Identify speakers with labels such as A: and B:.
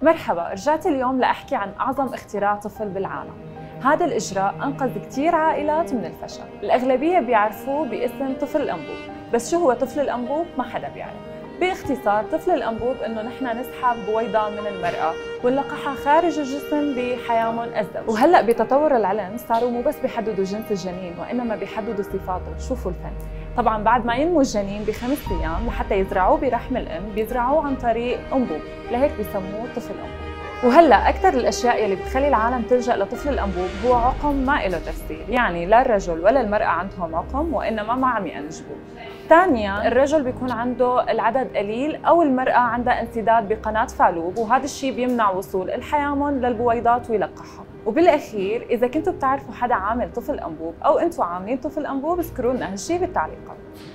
A: مرحبا، رجعت اليوم لأحكي عن أعظم اختراع طفل بالعالم. هذا الإجراء أنقذ كتير عائلات من الفشل. الأغلبية بيعرفوه باسم طفل الأنبوب، بس شو هو طفل الأنبوب؟ ما حدا بيعرف. باختصار طفل الأنبوب إنه نحن نسحب بويضة من المرأة ونلقحها خارج الجسم بحيوان الزوج. وهلأ بتطور العلم صاروا مو بس بيحددوا جنس الجنين وإنما بيحددوا صفاته. شوفوا الفن. طبعاً بعد ما ينمو الجنين ب5 أيام لحتى يزرعوه برحم الأم بيزرعوه عن طريق أنبوب، لهيك بيسموه طفل أنبوب. وهلا أكثر الأشياء اللي بتخلي العالم تلجأ لطفل الأنبوب هو عقم ما له تفسير، يعني لا الرجل ولا المرأة عندهم عقم وإنما ما عم ينجبوا. ثانياً الرجل بيكون عنده العدد قليل أو المرأة عندها انسداد بقناة فالوب، وهذا الشيء بيمنع وصول الحيوان للبويضات ويلقحها. وبالأخير إذا كنتوا بتعرفوا حدا عامل طفل أنبوب أو أنتوا عاملين طفل أنبوب اذكروا لنا هالشيء بالتعليقات.